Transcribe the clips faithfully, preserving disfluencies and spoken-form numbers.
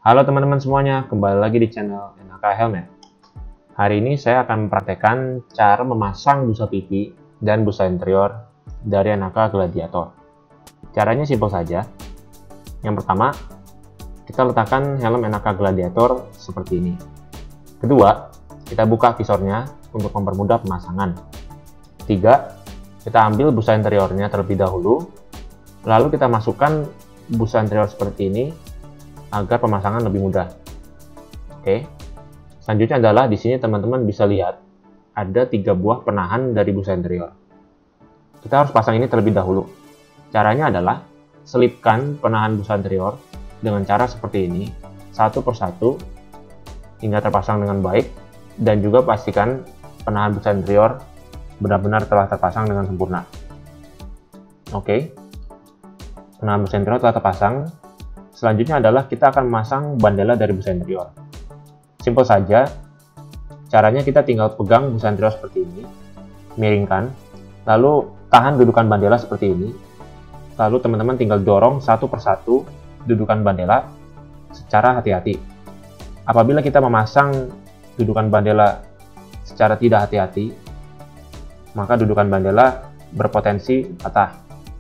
Halo teman-teman semuanya, kembali lagi di channel Enaka Helmet. Hari ini saya akan mempraktekkan cara memasang busa pipi dan busa interior dari Enaka Gladiator. Caranya simpel saja. Yang pertama, kita letakkan helm Enaka Gladiator seperti ini. Kedua, kita buka visornya untuk mempermudah pemasangan. Ketiga, kita ambil busa interiornya terlebih dahulu, lalu kita masukkan busa interior seperti ini agar pemasangan lebih mudah. Oke. Selanjutnya adalah di sini teman-teman bisa lihat ada tiga buah penahan dari busa interior. Kita harus pasang ini terlebih dahulu. Caranya adalah selipkan penahan busa interior dengan cara seperti ini, satu persatu hingga terpasang dengan baik, dan juga pastikan penahan busa interior benar-benar telah terpasang dengan sempurna. Oke. Penahan busa interior telah terpasang. Selanjutnya adalah kita akan memasang bandela dari busa interior. Simpel saja, caranya kita tinggal pegang busa interior seperti ini, miringkan, lalu tahan dudukan bandela seperti ini, lalu teman-teman tinggal dorong satu persatu dudukan bandela secara hati-hati. Apabila kita memasang dudukan bandela secara tidak hati-hati, maka dudukan bandela berpotensi patah.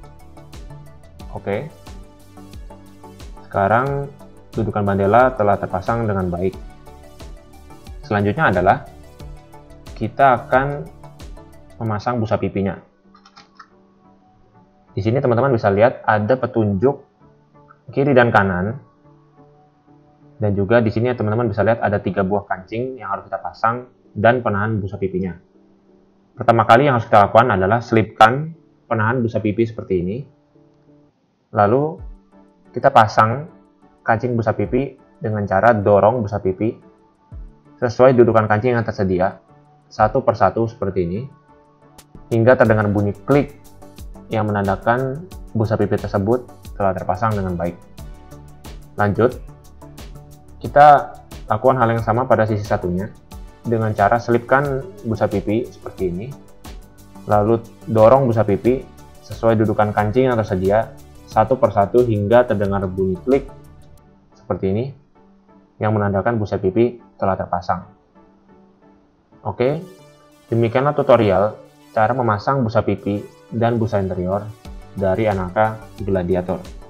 Oke. Sekarang dudukan bandela telah terpasang dengan baik. Selanjutnya adalah kita akan memasang busa pipinya. Di sini teman-teman bisa lihat ada petunjuk kiri dan kanan. Dan juga di sini teman-teman bisa lihat ada tiga buah kancing yang harus kita pasang dan penahan busa pipinya. Pertama kali yang harus kita lakukan adalah selipkan penahan busa pipi seperti ini. Lalu kita pasang kancing busa pipi dengan cara dorong busa pipi sesuai dudukan kancing yang tersedia, satu persatu seperti ini, hingga terdengar bunyi klik yang menandakan busa pipi tersebut telah terpasang dengan baik. Lanjut, kita lakukan hal yang sama pada sisi satunya dengan cara selipkan busa pipi seperti ini, lalu dorong busa pipi sesuai dudukan kancing yang tersedia, satu persatu hingga terdengar bunyi klik seperti ini yang menandakan busa pipi telah terpasang. Oke, demikianlah tutorial cara memasang busa pipi dan busa interior dari Enaka Gladiator.